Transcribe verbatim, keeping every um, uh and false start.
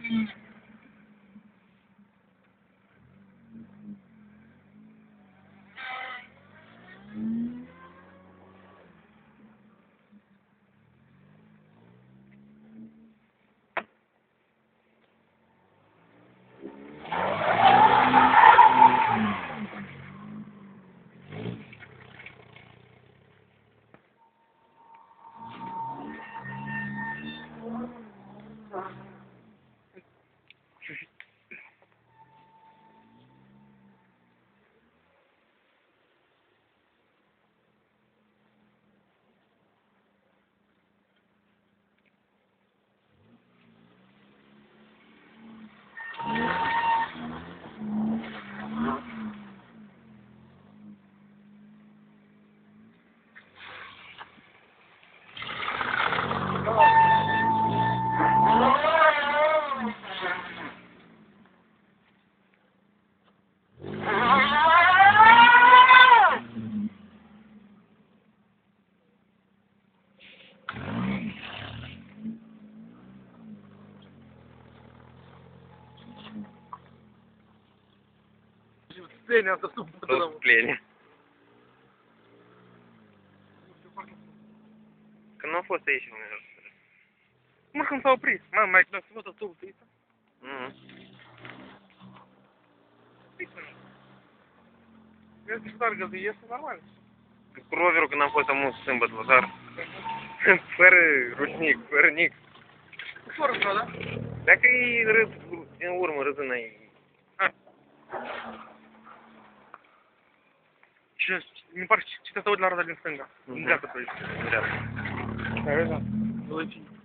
Splenia asta sub Tot splenia. Că nu a fost aici, mă. Mă, când s-a oprit. Mă, mai când s-a fost oprit. Nu. Vezi că stargă de iese normal. Cu roverul când am fost amus sâmbătă la țară. Fără rușnic, fără nic. Ușor vreau, da? Dacă e râs în urmă, râzând ai... Și mi pare ce te aud la roda din stânga. În dreapta pe aici. În dreapta. Da, da.